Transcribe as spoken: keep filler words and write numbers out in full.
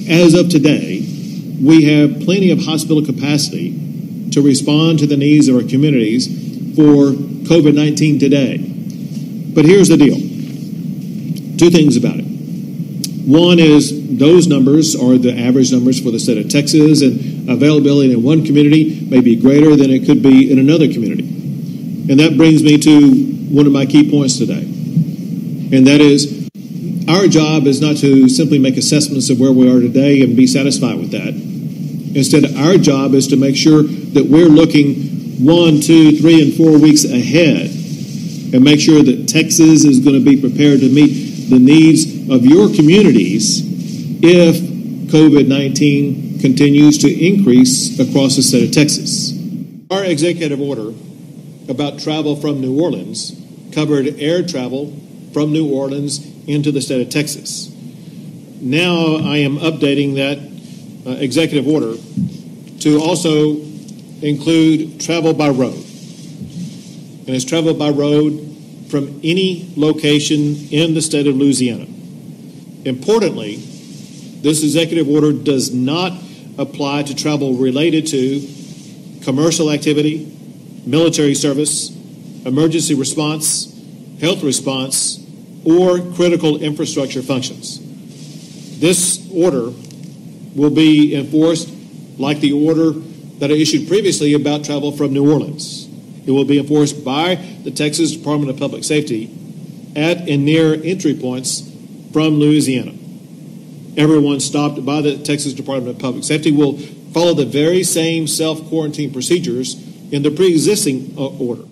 as of today, we have plenty of hospital capacity to respond to the needs of our communities for COVID nineteen today. But here's the deal. Two things about it. One is those numbers are the average numbers for the state of Texas, and availability in one community may be greater than it could be in another community. And that brings me to one of my key points today. And that is, our job is not to simply make assessments of where we are today and be satisfied with that. Instead, our job is to make sure that we're looking one, two, three, and four weeks ahead and make sure that Texas is going to be prepared to meet the needs of your communities if COVID nineteen continues to increase across the state of Texas. Our executive order about travel from New Orleans covered air travel from New Orleans into the state of Texas. Now I am updating that uh, executive order to also include travel by road. And it's travel by road from any location in the state of Louisiana. Importantly, this executive order does not apply to travel related to commercial activity, military service, emergency response, health response, or critical infrastructure functions. This order will be enforced like the order that I issued previously about travel from New Orleans. It will be enforced by the Texas Department of Public Safety at and near entry points from Louisiana. Everyone stopped by the Texas Department of Public Safety will follow the very same self-quarantine procedures in the pre-existing order.